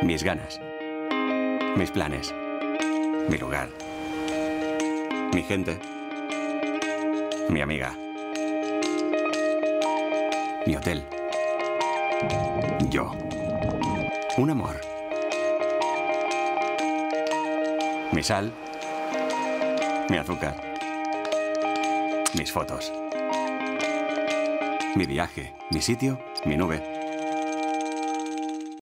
Mis ganas. Mis planes. Mi lugar. Mi gente. Mi amiga. Mi hotel. Yo. Un amor. Mi sal. Mi azúcar. Mis fotos. Mi viaje. Mi sitio. Mi nube.